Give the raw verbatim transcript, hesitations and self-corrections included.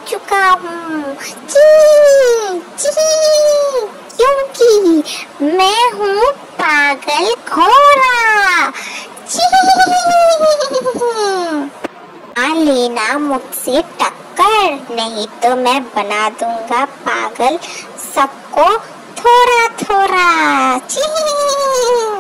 चुका हूँ, क्योंकि मैं हूँ पागल घोड़ा। आ लेना मुझसे टक्कर, नहीं तो मैं बना दूंगा पागल सबको थोड़ा थोड़ा।